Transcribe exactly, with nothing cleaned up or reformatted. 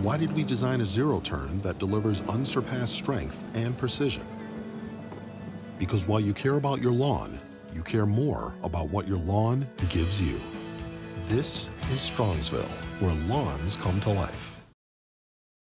Why did we design a zero-turn that delivers unsurpassed strength and precision? Because while you care about your lawn, you care more about what your lawn gives you. This is Strongsville, where lawns come to life.